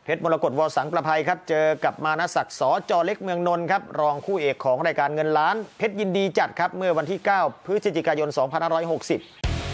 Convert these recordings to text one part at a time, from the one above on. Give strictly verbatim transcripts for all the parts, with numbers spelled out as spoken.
เพชรมรกตวสังประภัยครับเจอกับมานศักดิ์สจเล็กเมืองนนท์ครับรองคู่เอกของรายการเงินล้านเพชรยินดีจัดครับเมื่อวันที่เก้าพฤศจิกายนสองพันห้าร้อยหกสิบ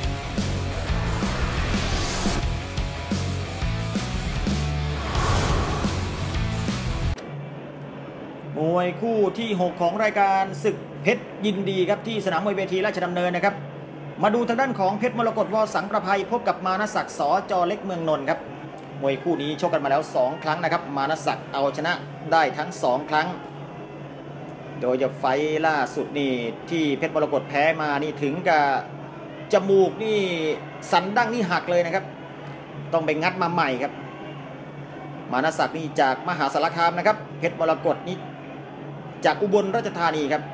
มวยคู่ที่หกของรายการศึกเพชรยินดีครับที่สนามมวยเวทีราชดำเนินนะครับมาดูทางด้านของเพชรมรกตวสังประภัยพบกับมานศักดิ์สจเล็กเมืองนนท์ครับมวยคู่นี้ชกกันมาแล้วสองครั้งนะครับมานศักดิ์เอาชนะได้ทั้งสองครั้งโดยจะไฟล่าสุดนี่ที่เพชรมรกตแพ้มานี่ถึงกับจมูกนี่สันดั้งนี่หักเลยนะครับต้องไปงัดมาใหม่ครับมานศักดิ์นี่จากมหาสารคามนะครับเพชรมรกตนี่จากอุบลราชธานีครับ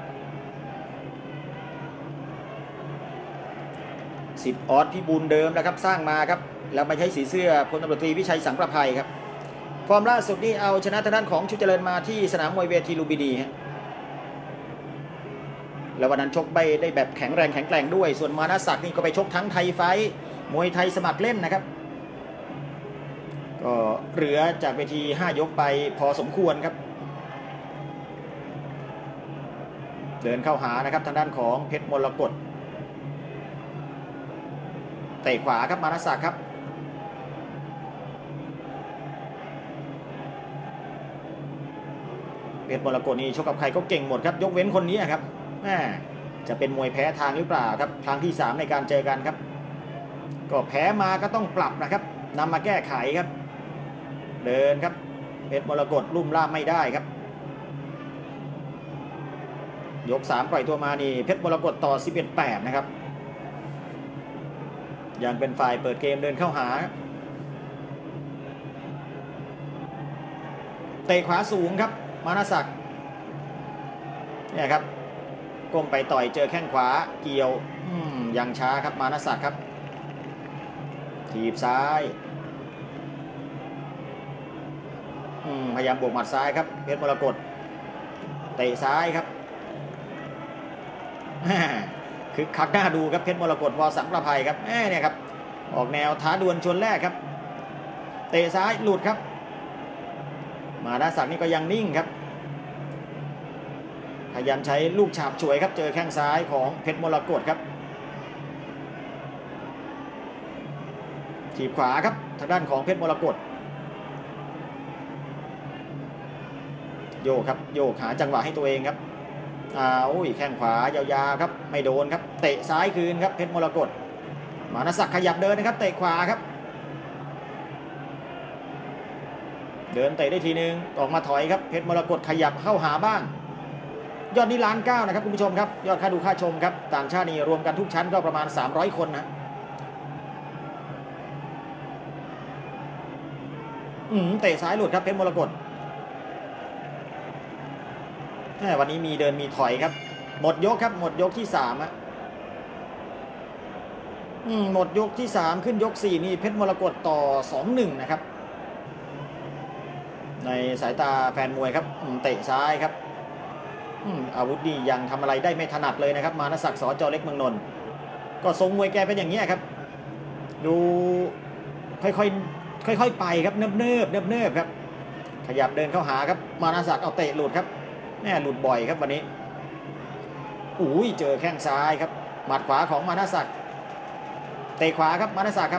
สิบออสพิบูลเดิมนะครับสร้างมาครับแล้วไม่ใช้สีเสื้อพลตำรวจตรีวิชัยสังประภัยครับฟอร์มล่าสุดนี่เอาชนะทางด้านของชุดเจริญมาที่สนามมวยเวทีลุมพินีฮะแล้ววันนั้นชกไปได้แบบแข็งแรงแข็งแกร่งด้วยส่วนมานศักดิ์นี่ก็ไปชกทั้งไทยไฟมวยไทยสมัครเล่นนะครับก็เหลือจากเวทีห้ายกไปพอสมควรครับเดินเข้าหานะครับทางด้านของเพชรมรกตเตะขวาครับมานศักดิ์ครับเพชรมรกตนี่ชกกับใครก็เก่งหมดครับยกเว้นคนนี้ครับแม่จะเป็นมวยแพ้ทางหรือเปล่าครับครั้งที่สามในการเจอกันครับก็แพ้มาก็ต้องปรับนะครับนำมาแก้ไขครับเดินครับเพชรมรกตลุ่มล่ามไม่ได้ครับยกสามปล่อยตัวมานี่เพชรมรกตต่อ สิบเอ็ดแปด นะครับยังเป็นฝ่ายเปิดเกมเดินเข้าหาเตะขวาสูงครับมานศักดิ์เนี่ยครับก้มไปต่อยเจอแข้งขวาเกี่ยวยังช้าครับมานศักดิ์ครับถีบซ้ายพยายามบวกหมัดซ้ายครับเพชรมรกตเตะซ้ายครับคือคักหน้าดูครับเพชรมรกตวสังประภัยครับเนี่ยครับออกแนวท้าดวลชนแรกครับเตะซ้ายหลุดครับมานศักดิ์นี่ก็ยังนิ่งครับพยายามใช้ลูกฉาบฉวยครับเจอแข้งซ้ายของเพชรมรกตครับถีบขวาครับทางด้านของเพชรมรกตโยกครับโยกหาจังหวะให้ตัวเองครับอ้าวแข้งขวายาวๆครับไม่โดนครับเตะซ้ายคืนครับเพชรมรกตมานศักดิ์ขยับเดินนะครับเตะขวาครับเดินเตะได้ทีนึงออกมาถอยครับเพชรมรกตขยับเข้าหาบ้างยอดนี้ล้านเก้านะครับคุณผู้ชมครับยอดค่าดูค่าชมครับต่างชาตินี่รวมกันทุกชั้นก็ประมาณสามร้อยคนนะอืมเตะซ้ายหลุดครับเพชรมรกตวันนี้มีเดินมีถอยครับหมดยกครับหมดยกที่สามอะหมดยกที่สามขึ้นยกสี่นี่เพชรมรกตต่อ สองหนึ่ง นะครับในสายตาแฟนมวยครับเตะซ้ายครับอาวุธนี่ยังทำอะไรได้ไม่ถนัดเลยนะครับมานศักดิ์สจเล็กเมืองนนท์ก็ทรงมวยแกเป็นอย่างนี้ครับดูค่อยๆค่อยๆไปครับเนิบเนิบเนิบเนิบครับขยับเดินเข้าหาครับมานศักดิ์เอาเตะหลุดครับแน่หลุดบ่อยครับวันนี้อุ้ยเจอแข้งซ้ายครับหมัดขวาของมานศักดิ์เตะขวาครับมานศักดิ์ครับ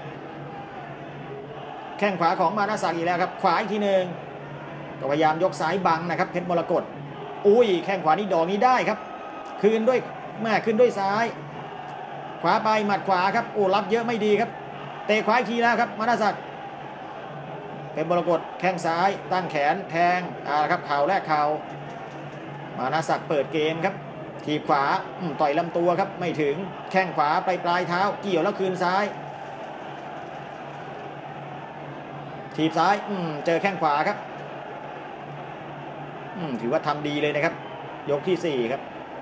แข้งขวาของมานศักดิ์อีกแล้วครับขวาอีกทีหนึ่งก็พยายามยกซ้ายบังนะครับเพชรมรกตอุ้ยแข้งขวานี่ดอกนี้ได้ครับคืนด้วยแม่ขึ้นด้วยซ้ายขวาไปหมัดขวาครับโอ้รับเยอะไม่ดีครับเตะขวาอีกทีแล้วครับมานศักดิ์เพชรมรกตแข้งซ้ายตั้งแขนแทงอ่าครับเข่าแรกเข่ามานศักดิ์เปิดเกมครับถีบขวาต่อยลำตัวครับไม่ถึงแข้งขวาไปปลายเท้าเกี่ยวแล้วคืนซ้ายถีบซ้ายเจอแข้งขวาครับถือว่าทำดีเลยนะครับยกที่สี่ครับ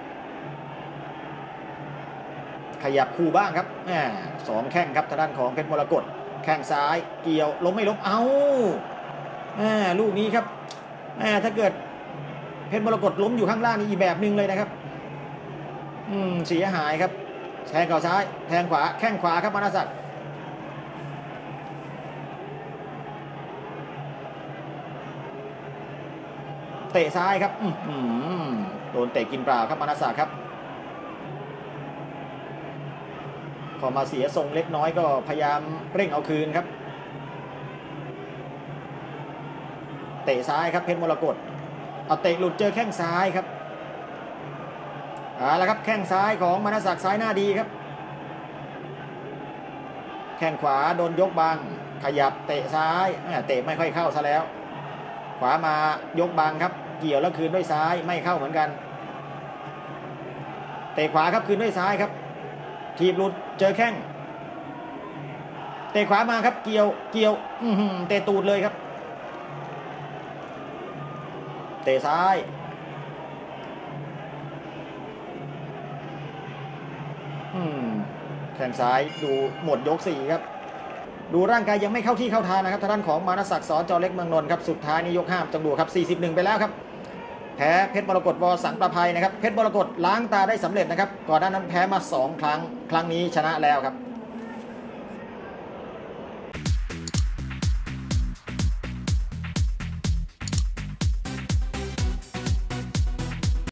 ขยับคู่บ้างครับสองแข้งครับทางด้านของเพชรมรกตแข้งซ้ายเกี่ยวล้มไม่ล้มเอาลูกนี้ครับถ้าเกิดเพชรมรกตล้มอยู่ข้างล่างนี่อีกแบบหนึ่งเลยนะครับอืมเสียหายครับแทงเข่าซ้ายแทงขวาแข้งขวาครับมานศักดิ์เตะซ้ายครับโดนเตะกินเปล่าครับมานาศักดิ์ครับพอมาเสียทรงเล็กน้อยก็พยายามเร่งเอาคืนครับเตะซ้ายครับเพชรมรกตเอาเตะหลุดเจอแข้งซ้ายครับเอาละครับแข้งซ้ายของมานาศักดิ์ซ้ายหน้าดีครับแข้งขวาโดนยกบังขยับเตะซ้ายเตะไม่ค่อยเข้าซะแล้วขวามายกบังครับเกี่ยวแล้วคืนด้วยซ้ายไม่เข้าเหมือนกันเตะขวาครับคืนด้วยซ้ายครับทีบหลุดเจอแข้งเตะขวามาครับเกี่ยวเกี่ยวเตะตูดเลยครับเตะซ้ายแข้งซ้ายดูหมดยกสี่ครับดูร่างกายยังไม่เข้าที่เข้าทางนะครับทางด้านของมานาศักดิ์สจเล็กเมืองนนท์ครับสุดท้ายนี้ยกห้าจังดูครับสี่สิบเอ็ดไปแล้วครับแพ้เพชรมรกตวสังประภัยนะครับเพชรมรกตล้างตาได้สำเร็จนะครับก่อนหน้านั้นแพ้มาสองครั้งครั้งนี้ชนะแล้วครับ